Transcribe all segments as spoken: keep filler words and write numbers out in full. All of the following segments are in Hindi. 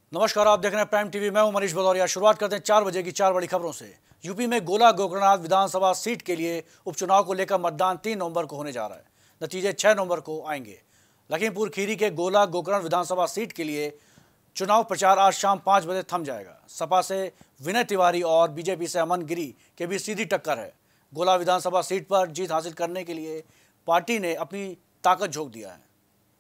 नमस्कार, आप देख रहे हैं प्राइम टीवी। मैं हूं मनीष भदौरिया। शुरुआत करते हैं चार बजे की चार बड़ी खबरों से। यूपी में गोला गोकर्णनाथ विधानसभा सीट के लिए उपचुनाव को लेकर मतदान तीन नवंबर को होने जा रहा है। नतीजे छह नवंबर को आएंगे। लखीमपुर खीरी के गोला गोकर्ण विधानसभा सीट के लिए चुनाव प्रचार आज शाम पाँच बजे थम जाएगा। सपा से विनय तिवारी और बीजेपी से अमन गिरी के बीच सीधी टक्कर है। गोला विधानसभा सीट पर जीत हासिल करने के लिए पार्टी ने अपनी ताकत झोंक दिया है।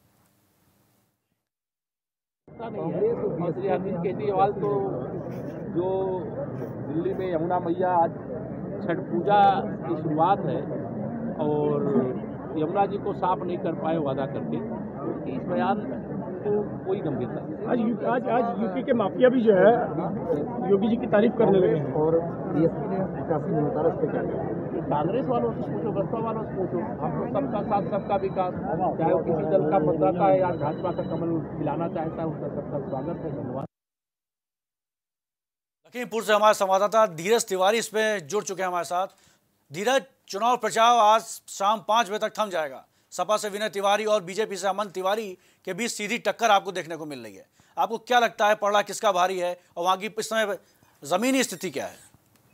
कांग्रेस अरविंद केजरीवाल तो जो दिल्ली में यमुना मैया आज छठ पूजा की शुरुआत है और यमुना जी को साफ नहीं कर पाए वादा करके, इस बयान को कोई गंभीरता नहीं। आज आज आज यूपी के माफिया भी जो है योगी जी की तारीफ करने लगे हैं और डीएसपी ने पचासी में उतारा। इस पे क्या कांग्रेस वालों से पूछो, बसपा वालों से पूछो, हम तो सबका साथ सबका विकास, चाहे वो किसी दल का मतदाता है या भाजपा का कमल खिलाना चाहता है, उसका सबका स्वागत है। धन्यवाद। लखीमपुर से हमारे संवाददाता धीरज तिवारी इसमें जुड़ चुके हैं हमारे साथ। धीरज, चुनाव प्रचार आज शाम पाँच बजे तक थम जाएगा। सपा से विनय तिवारी और बीजेपी से अमन तिवारी के बीच सीधी टक्कर आपको देखने को मिल रही है। आपको क्या लगता है, पलड़ा किसका भारी है और वहाँ की इस समय जमीनी स्थिति क्या है?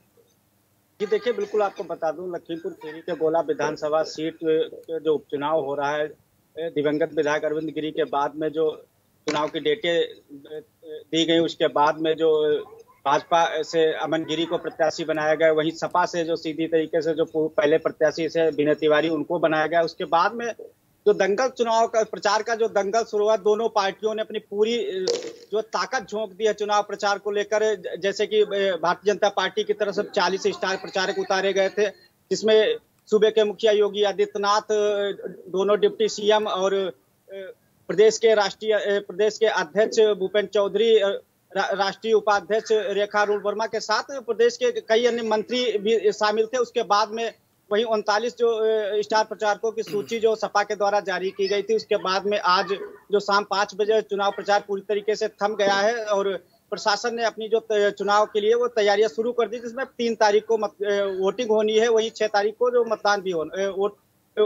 जी देखिए, बिल्कुल आपको बता दूं, लखीमपुर खीरी के गोला विधानसभा सीट के जो उपचुनाव हो रहा है, दिवंगत विधायक अरविंद गिरी के बाद में जो चुनाव की डेटें दी गई, उसके बाद में जो भाजपा से अमन गिरी को प्रत्याशी बनाया गया, वहीं सपा से जो सीधी तरीके से जो पहले प्रत्याशी से विनय तिवारी उनको बनाया गया। उसके बाद में जो दंगल चुनाव का प्रचार का जो दंगल शुरू हुआ, दोनों पार्टियों ने अपनी पूरी जो ताकत झोंक दी है चुनाव प्रचार को लेकर। जैसे कि भारतीय जनता पार्टी की तरफ से चालीस स्टार प्रचारक उतारे गए थे, जिसमें सूबे के मुखिया योगी आदित्यनाथ, दोनों डिप्टी सीएम और प्रदेश के राष्ट्रीय प्रदेश के अध्यक्ष भूपेंद्र चौधरी, राष्ट्रीय उपाध्यक्ष रेखा अरुण वर्मा के साथ प्रदेश के कई अन्य मंत्री भी शामिल थे। उसके बाद में वहीं उनतालीस जो स्टार प्रचारकों की सूची जो सपा के द्वारा जारी की गई थी, उसके बाद में आज जो शाम पाँच बजे चुनाव प्रचार पूरी तरीके से थम गया है और प्रशासन ने अपनी जो चुनाव के लिए वो तैयारियां शुरू कर दी, जिसमें तीन तारीख को मत, वोटिंग होनी है। वहीं छह तारीख को जो मतदान भी हो वोट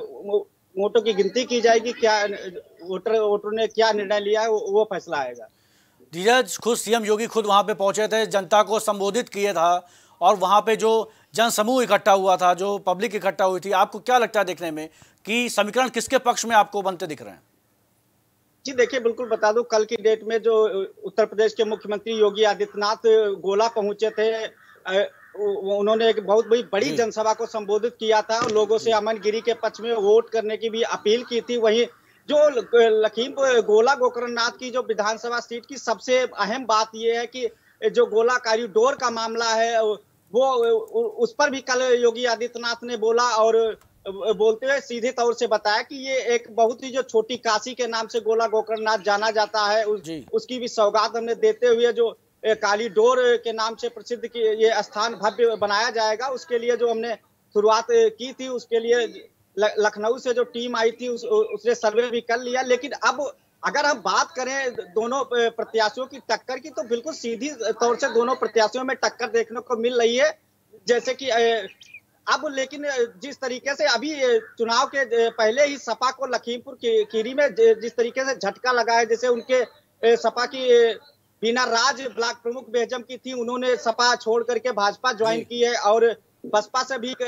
वोटों की गिनती की जाएगी। क्या वोटर वोटरों ने क्या निर्णय लिया है, वो, वो फैसला आएगा। धीरज, खुद सीएम योगी खुद वहां पे पहुंचे थे, जनता को संबोधित किया था और वहां पे जो जनसमूह इकट्ठा हुआ था, जो पब्लिक इकट्ठा हुई थी, आपको क्या लगता है देखने में कि समीकरण किसके पक्ष में आपको बनते दिख रहे हैं? जी देखिए, बिल्कुल बता दूं, कल की डेट में जो उत्तर प्रदेश के मुख्यमंत्री योगी आदित्यनाथ गोला पहुंचे थे, उन्होंने एक बहुत बड़ी बड़ी जनसभा को संबोधित किया था और लोगों से अमन गिरी के पक्ष में वोट करने की भी अपील की थी। वहीं जो लखीमपुर गोला गोकर्णनाथ की जो विधानसभा सीट की सबसे अहम बात यह है कि जो गोला कॉरिडोर का मामला है, वो उस पर भी कल योगी आदित्यनाथ ने बोला और बोलते हुए सीधे तौर से बताया कि ये एक बहुत ही जो छोटी काशी के नाम से गोला गोकर्णनाथ जाना जाता है, उस, उसकी भी सौगात हमने देते हुए जो कॉरिडोर के नाम से प्रसिद्ध की ये स्थान भव्य बनाया जाएगा, उसके लिए जो हमने शुरुआत की थी, उसके लिए लखनऊ से जो टीम आई थी उस, उसने सर्वे भी कर लिया। लेकिन अब अगर हम बात करें दोनों प्रत्याशियों की टक्कर की, तो बिल्कुल सीधी तौर से दोनों प्रत्याशियों में टक्कर देखने को मिल रही है। जैसे कि अब लेकिन जिस तरीके से अभी चुनाव के पहले ही सपा को लखीमपुर खीरी में जिस तरीके से झटका लगा है, जैसे उनके सपा की बीना राज ब्लॉक प्रमुख बेहजम की थी, उन्होंने सपा छोड़ करके भाजपा ज्वाइन की है और बसपा से भी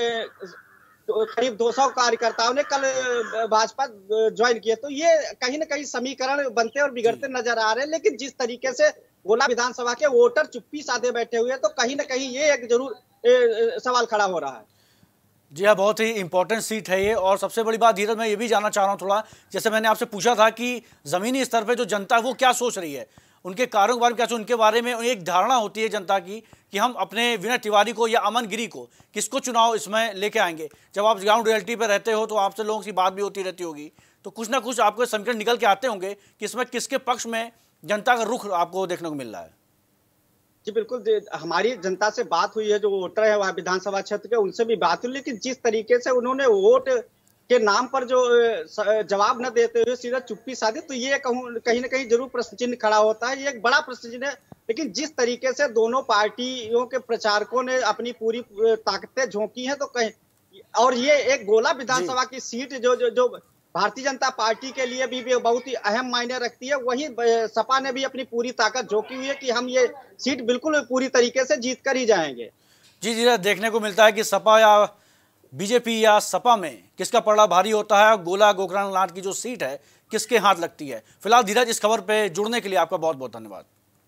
करीब दो सौ कार्यकर्ताओं ने कल भाजपा ज्वाइन किया। तो ये कहीं ना कहीं समीकरण बनते और बिगड़ते नजर आ रहे हैं। लेकिन जिस तरीके से गोला विधानसभा के वोटर चुप्पी साधे बैठे हुए हैं, तो कहीं ना कहीं ये एक जरूर ए, सवाल खड़ा हो रहा है। जी हाँ, बहुत ही इंपॉर्टेंट सीट है ये। और सबसे बड़ी बात धीरज, मैं ये भी जानना चाह रहा हूँ थोड़ा, जैसे मैंने आपसे पूछा था कि जमीनी स्तर पर जो जनता है वो क्या सोच रही है, उनके कार्यों के बारे में क्या, उनके बारे में एक धारणा होती है जनता की कि हम अपने विनय तिवारी को या अमन गिरी को किसको चुनाव इसमें लेके आएंगे। जब आप ग्राउंड रियलिटी पे रहते हो तो आपसे लोगों की बात भी होती रहती होगी, तो कुछ ना कुछ आपको समीकरण निकल के आते होंगे कि इसमें किसके पक्ष में जनता का रुख आपको देखने को मिल रहा है। जी बिल्कुल, हमारी जनता से बात हुई है, जो वोटर है वहाँ विधानसभा क्षेत्र के, उनसे भी बात हुई। लेकिन जिस तरीके से उन्होंने वोट के नाम पर जो जवाब न देते हुए सीधा चुप्पी साधी, तो ये कहूँ कहीं ना कहीं जरूर प्रश्न चिन्ह खड़ा होता है। ये एक बड़ा प्रश्न चिन्ह है। लेकिन जिस तरीके से दोनों पार्टियों के प्रचारकों ने अपनी पूरी ताकतें झोंकी हैं, तो कहीं और ये एक गोला विधानसभा की सीट जो जो जो भारतीय जनता पार्टी के लिए भी, भी बहुत ही अहम मायने रखती है। वहीं सपा ने भी अपनी पूरी ताकत झोंकी हुई है कि हम ये सीट बिल्कुल पूरी तरीके से जीत कर ही जाएंगे। जी जी, देखने को मिलता है कि सपा या बीजेपी या सपा में किसका पलड़ा भारी होता है, गोला गोकरणनाथ की जो सीट है किसके हाथ लगती है। फिलहाल धीरज, इस खबर पे जुड़ने के लिए आपका बहुत बहुत धन्यवाद।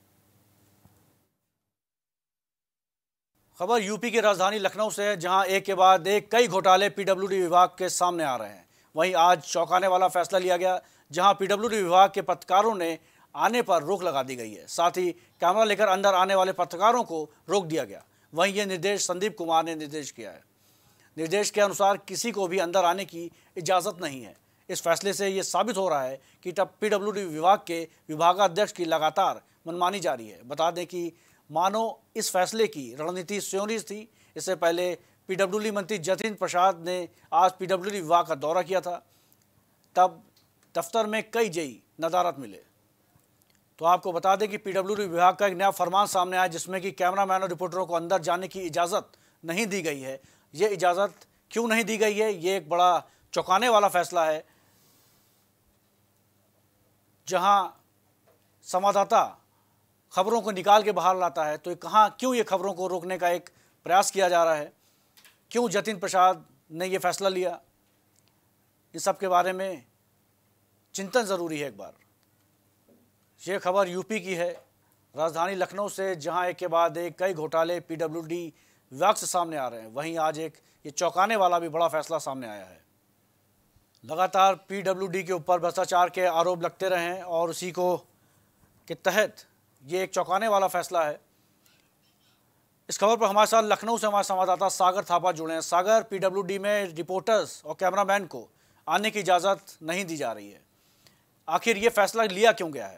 खबर यूपी की राजधानी लखनऊ से है, जहां एक के बाद एक कई घोटाले पीडब्ल्यूडी विभाग के सामने आ रहे हैं। वहीं आज चौंकाने वाला फैसला लिया गया, जहां पीडब्ल्यूडी विभाग के पत्रकारों ने आने पर रोक लगा दी गई है। साथ ही कैमरा लेकर अंदर आने वाले पत्रकारों को रोक दिया गया। वहीं ये निर्देश संदीप कुमार ने निर्देश किया है। निर्देश के अनुसार किसी को भी अंदर आने की इजाज़त नहीं है। इस फैसले से ये साबित हो रहा है कि तब पीडब्ल्यूडी विभाग के विभागाध्यक्ष की लगातार मनमानी जारी है। बता दें कि मानो इस फैसले की रणनीति सुनियोजित थी। इससे पहले पीडब्ल्यूडी मंत्री जतिन प्रसाद ने आज पीडब्ल्यूडी विभाग का दौरा किया था, तब दफ्तर में कई जेई नदारत मिले। तो आपको बता दें कि पीडब्ल्यूडी विभाग का एक नया फरमान सामने आया, जिसमें कि कैमरामैन और रिपोर्टरों को अंदर जाने की इजाज़त नहीं दी गई है। ये इजाज़त क्यों नहीं दी गई है, ये एक बड़ा चौंकाने वाला फैसला है, जहां संवाददाता खबरों को निकाल के बाहर लाता है। तो कहां क्यों ये खबरों को रोकने का एक प्रयास किया जा रहा है, क्यों जतिन प्रसाद ने ये फैसला लिया, इन सब के बारे में चिंतन ज़रूरी है। एक बार ये खबर यूपी की है, राजधानी लखनऊ से, जहां एक के बाद एक कई घोटाले पीडब्ल्यूडी विभाग से सामने आ रहे हैं। वहीं आज एक ये चौंकाने वाला भी बड़ा फैसला सामने आया है। लगातार पीडब्ल्यूडी के ऊपर भ्रष्टाचार के आरोप लगते रहे हैं और उसी को के तहत ये एक चौंकाने वाला फैसला है। इस खबर पर हमारे साथ लखनऊ से हमारे संवाददाता सागर थापा जुड़े हैं। सागर, पीडब्ल्यूडी में रिपोर्टर्स और कैमरामैन को आने की इजाज़त नहीं दी जा रही है, आखिर ये फैसला लिया क्यों गया है?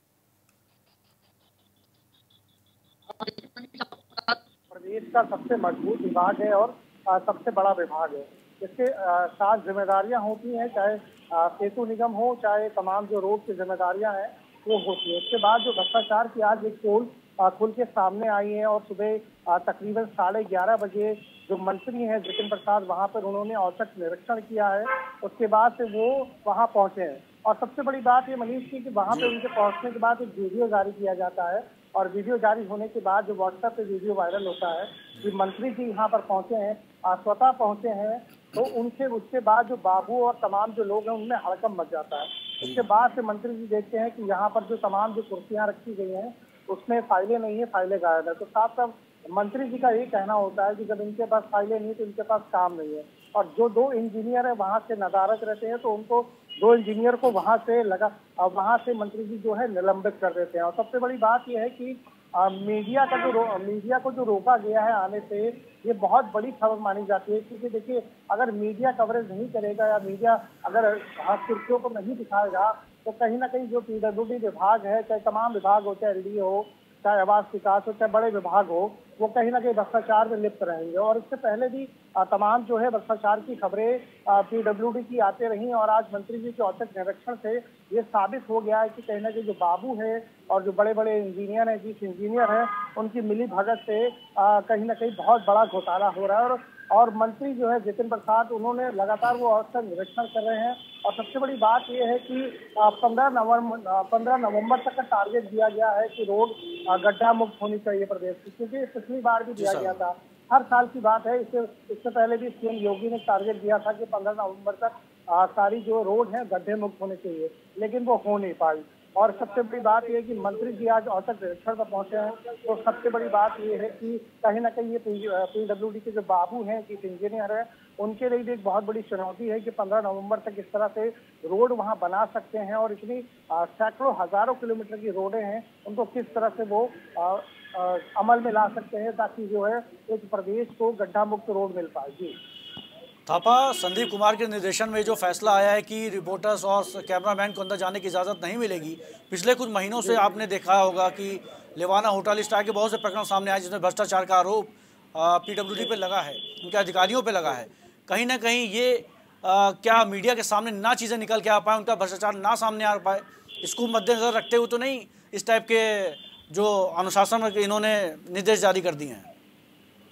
प्रदेश का सबसे मजबूत विभाग है और आ, सबसे बड़ा विभाग है। इसके साथ जिम्मेदारियां होती हैं, चाहे सेतु निगम हो, चाहे तमाम जो रोड की जिम्मेदारियां हैं वो होती है। इसके बाद जो भ्रष्टाचार की आज एक पोल खुल के सामने आई है और सुबह तकरीबन साढ़े ग्यारह बजे जो मंत्री हैं जतिन प्रसाद, वहां पर उन्होंने औचक निरीक्षण किया है। उसके बाद से वो वहां पहुंचे हैं और सबसे बड़ी बात ये मनीष की कि वहां पे उनके पहुंचने के बाद एक वीडियो जारी किया जाता है और वीडियो जारी होने के बाद जो व्हाट्सएप पे वीडियो वायरल होता है कि मंत्री जी यहाँ पर पहुंचे हैं, स्वतः पहुंचे हैं, तो उनसे उसके बाद जो बाबू और तमाम जो लोग हैं उनमें हड़कंप मच जाता है। उसके बाद से मंत्री जी देखते हैं कि यहाँ पर जो तमाम जो कुर्सियां रखी गई हैं उसमें फाइलें नहीं है, फाइलें गायब है। तो साफ साफ मंत्री जी का ये कहना होता है कि जब इनके पास फाइलें नहीं तो इनके पास काम नहीं है। और जो दो इंजीनियर है वहां से नदारत रहते हैं, तो उनको दो इंजीनियर को वहां से लगा और वहां से मंत्री जी जो है निलंबित कर देते हैं। और सबसे बड़ी बात यह है कि आ, मीडिया का जो मीडिया को जो रोका गया है आने से, ये बहुत बड़ी खबर मानी जाती है। क्योंकि देखिए, अगर मीडिया कवरेज नहीं करेगा या मीडिया अगर सुर्खियों को नहीं दिखाएगा तो कहीं ना कहीं जो पीडब्ल्यूडी विभाग है, चाहे तमाम विभाग हो, चाहे एलडीए हो, चाहे आवास विकास हो, चाहे बड़े विभाग हो, वो कहीं ना कहीं भ्रष्टाचार में लिप्त रहेंगे। और इससे पहले भी तमाम जो है भ्रष्टाचार की खबरें पीडब्ल्यूडी की आते रही और आज मंत्री जी के औचक निरीक्षण से ये साबित हो गया है कि कहीं ना कहीं जो बाबू है और जो बड़े बड़े इंजीनियर हैं, चीफ इंजीनियर हैं, उनकी मिली भगत से आ, कहीं ना कहीं बहुत बड़ा घोटाला हो रहा है। और और मंत्री जो है जतिन प्रसाद, उन्होंने लगातार वो औचक निरीक्षण कर रहे हैं। और सबसे बड़ी बात यह है कि पंद्रह नवंबर पंद्रह नवंबर तक का टारगेट दिया गया है कि रोड गड्ढा मुक्त होनी चाहिए प्रदेश की, क्योंकि पिछली बार भी दिया गया था। हर साल की बात है, इससे इससे पहले भी सीएम योगी ने टारगेट दिया था कि पंद्रह नवंबर तक आ, सारी जो रोड है गड्ढे मुक्त होने चाहिए, लेकिन वो हो नहीं पाई। और सबसे बड़ी बात यह है कि मंत्री जी आज औचक निरीक्षण पर पहुंचे हैं, तो सबसे बड़ी बात यह है कि कहीं ना कहीं ये पीडब्ल्यूडी के जो बाबू हैं, चीफ इंजीनियर है, उनके लिए भी एक बहुत बड़ी चुनौती है कि पंद्रह नवंबर तक इस तरह से रोड वहां बना सकते हैं। और इतनी सैकड़ों हजारों किलोमीटर की रोडें हैं, उनको किस तरह से वो आ, आ, अमल में ला सकते हैं ताकि जो है एक प्रदेश को गड्ढा मुक्त रोड मिल पाए। जी थापा, संदीप कुमार के निर्देशन में जो फैसला आया है कि रिपोर्टर्स और कैमरामैन को अंदर जाने की इजाज़त नहीं मिलेगी, पिछले कुछ महीनों से आपने देखा होगा कि लेवाना होटल स्टार के बहुत से प्रकरण सामने आए जिसमें भ्रष्टाचार का आरोप पीडब्ल्यूडी पे लगा है, उनके अधिकारियों पे लगा है। कहीं ना कहीं ये आ, क्या मीडिया के सामने ना चीज़ें निकल के आ पाए, उनका भ्रष्टाचार ना सामने आ पाए, इसको मद्देनजर रखते हुए तो नहीं इस टाइप के जो अनुशासन इन्होंने निर्देश जारी कर दिए हैं?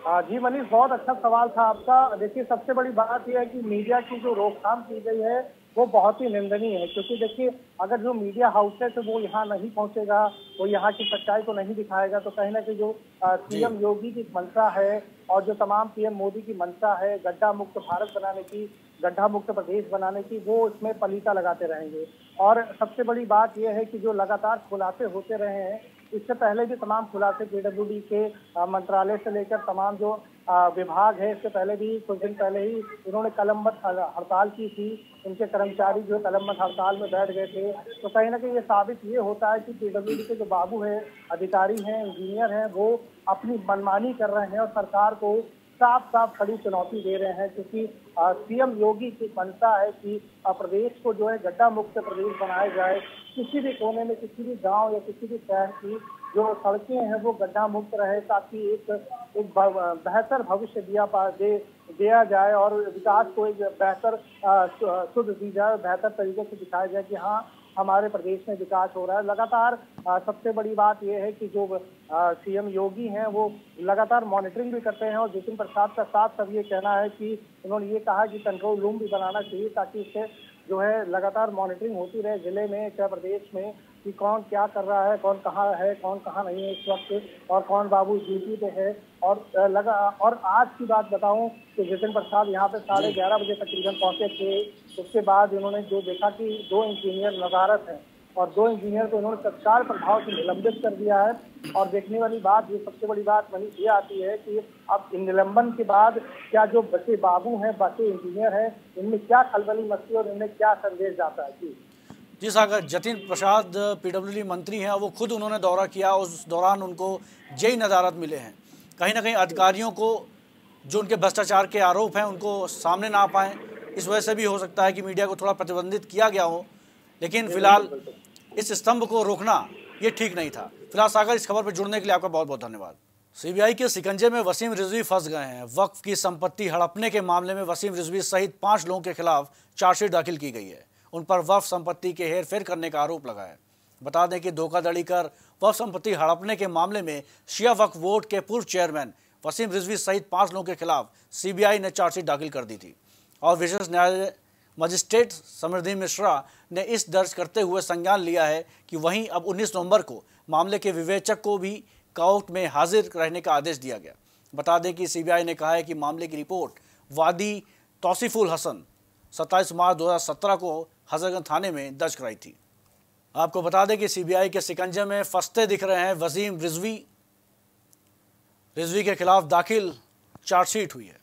हाँ जी मनीष, बहुत अच्छा सवाल था आपका। देखिए, सबसे बड़ी बात यह है कि मीडिया की जो रोकथाम की गई है वो बहुत ही निंदनीय है, क्योंकि देखिए अगर जो मीडिया हाउस है तो वो यहाँ नहीं पहुंचेगा, वो यहाँ की सच्चाई को नहीं दिखाएगा, तो कहीं ना कहीं जो सीएम योगी की मंशा है और जो तमाम पीएम मोदी की मंशा है गड्ढा मुक्त भारत बनाने की, गड्ढा मुक्त प्रदेश बनाने की, वो इसमें पलीता लगाते रहेंगे। और सबसे बड़ी बात यह है कि जो लगातार खुलासे होते रहे हैं, इससे पहले भी तमाम खुलासे पीडब्ल्यूडी के मंत्रालय से लेकर तमाम जो विभाग है, इससे पहले भी कुछ दिन पहले ही इन्होंने कलमबंद हड़ताल की थी, इनके कर्मचारी जो कलमबंद हड़ताल में बैठ गए थे। तो कहीं ना कहीं ये साबित ये होता है कि पीडब्ल्यूडी के जो बाबू है, अधिकारी हैं, इंजीनियर हैं, वो अपनी मनमानी कर रहे हैं और सरकार को साफ साफ खड़ी चुनौती दे रहे हैं, क्योंकि सीएम योगी की मंशा है कि प्रदेश को जो है गड्ढा मुक्त प्रदेश बनाया जाए। किसी भी कोने में, किसी भी गांव या किसी भी शहर की जो सड़कें हैं वो गड्ढा मुक्त रहे, ताकि एक एक बेहतर भविष्य दिया पा दे दिया जाए और विकास को एक बेहतर शुद्ध दी जाए, बेहतर तरीके से दिखाया जाए कि हाँ हमारे प्रदेश में विकास हो रहा है। लगातार आ, सबसे बड़ी बात यह है कि जो सीएम योगी हैं वो लगातार मॉनिटरिंग भी करते हैं और जितिन प्रसाद का साथ सब ये कहना है कि उन्होंने ये कहा कि कंट्रोल रूम भी बनाना चाहिए, ताकि इससे जो है लगातार मॉनिटरिंग होती रहे जिले में, चाहे प्रदेश में, कि कौन क्या कर रहा है, कौन कहाँ है, कौन कहाँ नहीं है इस वक्त, और कौन बाबू ड्यूटी पे है। और लगा और आज की बात बताऊं कि जितिन प्रसाद यहाँ पे साढ़े ग्यारह बजे तकरीबन पहुंचे थे। उसके बाद इन्होंने जो देखा कि दो इंजीनियर नदारत हैं और दो इंजीनियर को इन्होंने तत्काल प्रभाव से निलंबित कर दिया है। और देखने वाली बात, ये सबसे बड़ी बात मनीष ये आती है कि अब इन निलंबन के बाद क्या जो बचे बाबू हैं, बचे इंजीनियर हैं, इनमें क्या खलबली मचती और इनमें क्या संदेश जाता है। जी जी सागर, जतिन प्रसाद पीडब्ल्यूडी मंत्री हैं, वो खुद उन्होंने दौरा किया, उस दौरान उनको जेई नदारत मिले हैं। कहीं ना कहीं अधिकारियों को जो उनके भ्रष्टाचार के आरोप हैं उनको सामने ना आ पाएँ, इस वजह से भी हो सकता है कि मीडिया को थोड़ा प्रतिबंधित किया गया हो, लेकिन फिलहाल इस स्तंभ को रोकना ये ठीक नहीं था। फिलहाल सागर, इस खबर पर जुड़ने के लिए आपका बहुत बहुत धन्यवाद। सीबीआई के शिकंजे में वसीम रिजवी फंस गए हैं। वक्फ की संपत्ति हड़पने के मामले में वसीम रिजवी सहित पांच लोगों के खिलाफ चार्जशीट दाखिल की गई है। उन पर वक्फ संपत्ति के हेरफेर करने का आरोप लगा है। बता दें कि धोखाधड़ी कर वक्फ संपत्ति हड़पने के मामले में शिया वक्फ बोर्ड के पूर्व चेयरमैन वसीम रिजवी सहित पांच लोगों के खिलाफ सीबीआई ने चार्जशीट दाखिल कर दी थी और विशेष न्यायालय मजिस्ट्रेट समृद्धि मिश्रा ने इस दर्ज करते हुए संज्ञान लिया है कि वहीं अब उन्नीस नवंबर को मामले के विवेचक को भी कोर्ट में हाजिर रहने का आदेश दिया गया। बता दें कि सीबीआई ने कहा है कि मामले की रिपोर्ट वादी तौसीफुल हसन सत्ताईस मार्च दो हज़ार सत्रह को हजरतगंज थाने में दर्ज कराई थी। आपको बता दें कि सीबीआई के शिकंजे में फंसते दिख रहे हैं वसीम रिजवी। रिजवी के खिलाफ दाखिल चार्जशीट हुई है।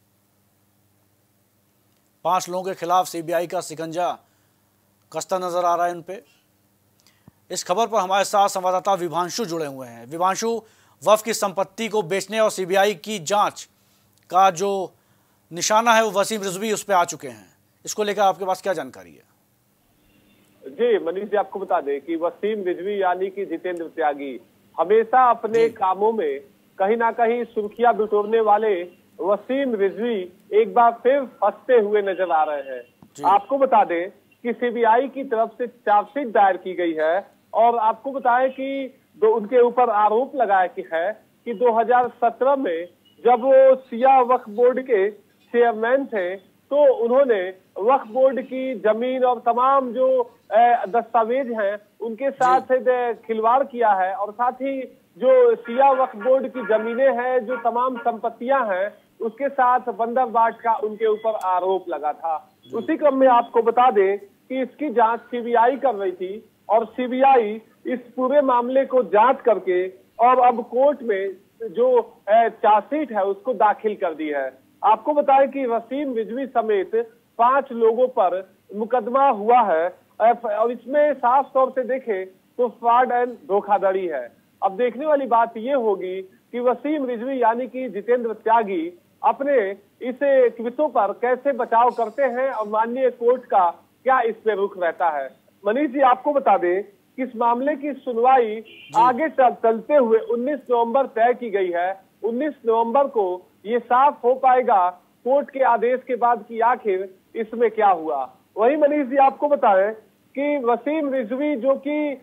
पांच लोगों के खिलाफ सीबीआई का शिकंजा कसता नजर आ रहा है उन पे। इस खबर पर हमारे साथ संवाददाता विभांशु जुड़े हुए हैं। विभांशु, वक्फ की संपत्ति को बेचने और सीबीआई की जांच का जो निशाना है वो वसीम रिजवी उस पर आ चुके हैं, इसको लेकर आपके पास क्या जानकारी है? जी मनीष जी, आपको बता दें कि वसीम रिजवी यानी कि जितेंद्र त्यागी हमेशा अपने कामों में कहीं ना कहीं सुर्खियां बिटोरने वाले वसीम रिजवी एक बार फिर फंसते हुए नजर आ रहे हैं। आपको बता दें कि सीबीआई की तरफ से चार्जशीट दायर की गई है और आपको बताएं कि दो उनके ऊपर आरोप लगाया कि है कि दो हज़ार सत्रह में जब वो शिया वक्फ बोर्ड के चेयरमैन थे तो उन्होंने वक्फ बोर्ड की जमीन और तमाम जो दस्तावेज हैं उनके साथ खिलवाड़ किया है और साथ ही जो शिया वक्फ बोर्ड की जमीनें हैं, जो तमाम संपत्तियां हैं, उसके साथ बंदरबाट का उनके ऊपर आरोप लगा था। उसी क्रम में आपको बता दें कि इसकी जांच सीबीआई कर रही थी और सीबीआई इस पूरे मामले को जांच करके और अब कोर्ट में जो चार्जशीट है उसको दाखिल कर दी है। आपको बताएं कि वसीम रिजवी समेत पांच लोगों पर मुकदमा हुआ है और इसमें साफ तौर से देखें तो फ्रॉड एंड धोखाधड़ी है। अब देखने वाली बात यह होगी कि वसीम रिजवी यानी कि जितेंद्र त्यागी अपने इस केसों पर कैसे बचाव करते हैं और माननीय कोर्ट का क्या इस पे रुख रहता है। मनीष जी, आपको बता दें कि इस मामले की सुनवाई आगे चल, चलते हुए उन्नीस नवंबर तय की गई है। उन्नीस नवंबर को ये साफ हो पाएगा कोर्ट के आदेश के बाद कि आखिर इसमें क्या हुआ। वही मनीष जी, आपको बताएं कि वसीम रिजवी जो कि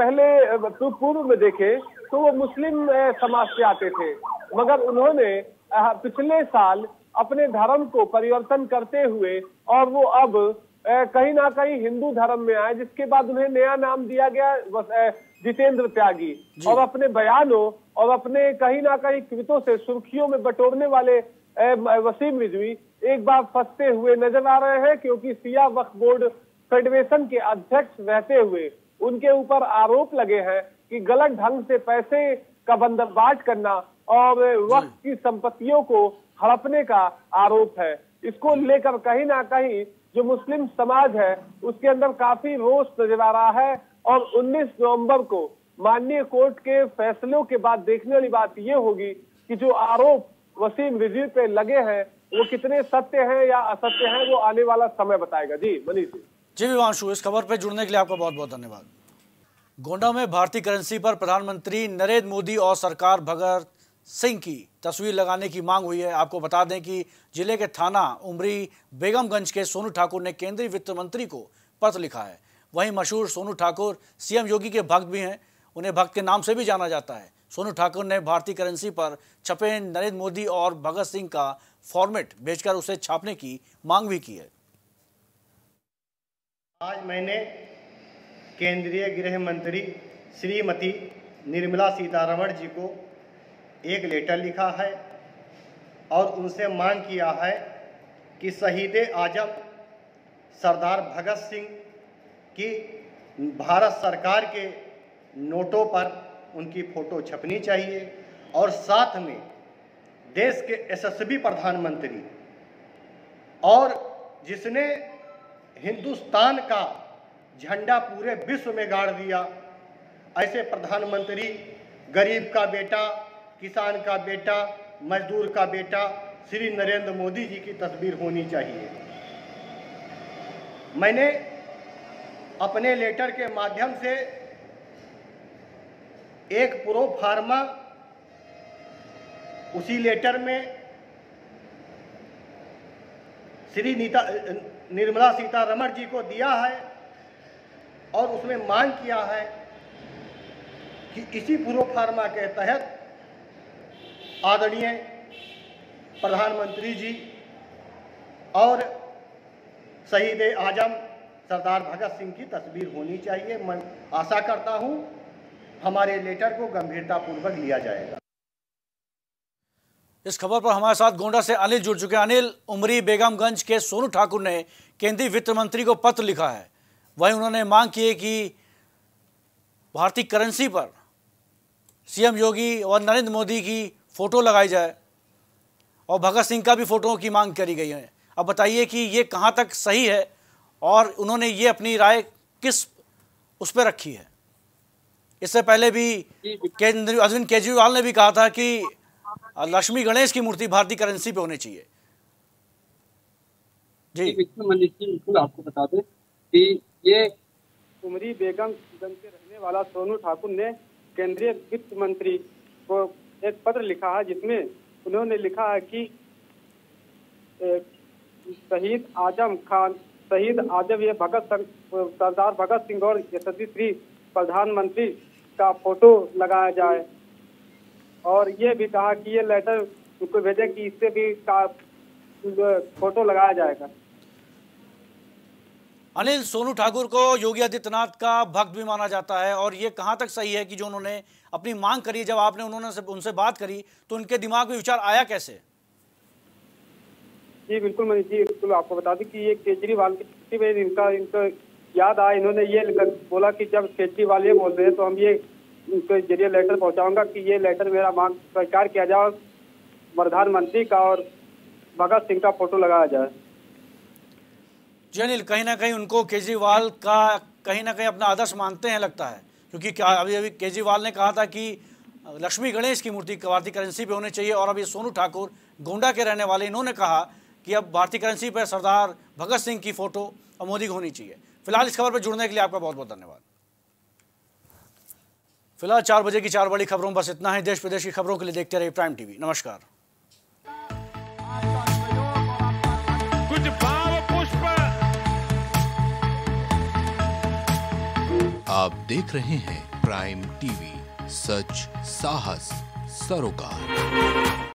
पहले पूर्व में देखे तो वो मुस्लिम समाज से आते थे, मगर उन्होंने अ, पिछले साल अपने धर्म को परिवर्तन करते हुए और वो अब अ, कहीं ना कहीं हिंदू धर्म में आए, जिसके बाद उन्हें नया नाम दिया गया अ, जितेंद्र त्यागी। और अपने बयानों और अपने कहीं ना कहीं कृतों से सुर्खियों में बटोरने वाले वसीम रिजवी एक बार फंसते हुए नजर आ रहे हैं, क्योंकि सिया वक्फ बोर्ड फेडरेशन के अध्यक्ष रहते हुए उनके ऊपर आरोप लगे हैं कि गलत ढंग से पैसे का बंदोबस्त करना और वक्फ की संपत्तियों को हड़पने का आरोप है। इसको लेकर कहीं ना कहीं जो मुस्लिम समाज है उसके अंदर काफी रोष नजर आ रहा है। और उन्नीस नवंबर को माननीय कोर्ट के फैसलों के बाद देखने वाली बात यह होगी कि जो आरोप वसीम रिजवी पे लगे हैं वो कितने सत्य हैं या असत्य हैं, वो आने वाला समय बताएगा। जी मनीष जी। जी विवांशु, इस खबर पर जुड़ने के लिए आपका बहुत बहुत धन्यवाद। गोंडा में भारतीय करेंसी पर प्रधानमंत्री नरेंद्र मोदी और सरकार भगत सिंह की तस्वीर लगाने की मांग हुई है। आपको बता दें कि जिले के थाना उमरी बेगमगंज के सोनू ठाकुर ने केंद्रीय वित्त मंत्री को पत्र लिखा है। वहीं मशहूर सोनू ठाकुर सीएम योगी के भक्त भी हैं, उन्हें भक्त के नाम से भी जाना जाता है। सोनू ठाकुर ने भारतीय करेंसी पर छपे नरेंद्र मोदी और भगत सिंह का फॉर्मेट भेजकर उसे छापने की मांग भी की है। आज मैंने केंद्रीय गृह मंत्री श्रीमती निर्मला सीतारमण जी को एक लेटर लिखा है और उनसे मांग किया है कि शहीद आजम सरदार भगत सिंह की भारत सरकार के नोटों पर उनकी फोटो छपनी चाहिए और साथ में देश के यशस्वी प्रधानमंत्री और जिसने हिंदुस्तान का झंडा पूरे विश्व में गाड़ दिया, ऐसे प्रधानमंत्री गरीब का बेटा, किसान का बेटा, मजदूर का बेटा श्री नरेंद्र मोदी जी की तस्वीर होनी चाहिए। मैंने अपने लेटर के माध्यम से एक प्रो फार्मा उसी लेटर में श्री नीता निर्मला सीतारमण जी को दिया है और उसमें मांग किया है कि इसी प्रो फार्मा के तहत आदरणीय प्रधानमंत्री जी और शहीद आजम सरदार भगत सिंह की तस्वीर होनी चाहिए। मैं आशा करता हूं हमारे लेटर को गंभीरतापूर्वक लिया जाएगा। इस खबर पर हमारे साथ गोंडा से अनिल जुड़ चुके हैं। अनिल, उमरी बेगमगंज के सोनू ठाकुर ने केंद्रीय वित्त मंत्री को पत्र लिखा है, वहीं उन्होंने मांग की है कि भारतीय करेंसी पर सीएम योगी और नरेंद्र मोदी की फोटो लगाई जाए और भगत सिंह का भी फोटो की मांग करी गई है। अब बताइए कि ये कहां तक सही है और उन्होंने ये अपनी राय किस उस पर रखी है। इससे पहले भी केंद्रीय अरविंद केजरीवाल ने भी कहा था कि लक्ष्मी गणेश की मूर्ति भारतीय करेंसी पे होनी चाहिए। जी मनीष जी, बिल्कुल आपको बता दें कि ये उमरी बेगमगंज के रहने वाला सोनू ठाकुर ने केंद्रीय वित्त मंत्री को एक पत्र लिखा है, जिसमें उन्होंने लिखा है कि शहीद आजम खान शहीद आजम ये भगत सरदार भगत सिंह और यशस्वी श्री प्रधानमंत्री का फोटो लगाया जाए और ये भी कहा कि ये लेटर उनको भेजे कि इससे भी का फोटो लगाया जाएगा। अनिल, सोनू ठाकुर को योगी आदित्यनाथ का भक्त भी माना जाता है और ये कहां तक सही है कि जो उन्होंने अपनी मांग करी, जब आपने उन्होंने से, उनसे बात करी तो उनके दिमाग में विचार आया कैसे? जी बिल्कुल मनीष जी, बिल्कुल आपको बता दें कि ये केजरीवाल की छुट्टी में इनका इनको याद आया, इन्होंने ये बोला कि जब केजरीवाल ये बोल रहे हैं तो हम ये उनके जरिए लेटर पहुंचाऊंगा कि ये लेटर मेरा मांग स्वीकार किया जाए, प्रधानमंत्री का और भगत सिंह का फोटो लगाया जाए। जी अनिल, कहीं ना कहीं उनको केजरीवाल का कहीं ना कहीं अपना आदर्श मानते हैं लगता है, क्योंकि क्या अभी अभी केजरीवाल ने कहा था कि लक्ष्मी गणेश की मूर्ति भारतीय करेंसी पे होनी चाहिए और अभी सोनू ठाकुर गोंडा के रहने वाले इन्होंने कहा कि अब भारतीय करेंसी पर सरदार भगत सिंह की फोटो और मोदी की होनी चाहिए। फिलहाल इस खबर पर जुड़ने के लिए आपका बहुत बहुत धन्यवाद। फिलहाल चार बजे की चार बड़ी खबरों बस इतना है। देश प्रदेश की खबरों के लिए देखते रहिए प्राइम टीवी। नमस्कार। कुछ भाव पुष्प। आप देख रहे हैं प्राइम टीवी, सच साहस सरोकार।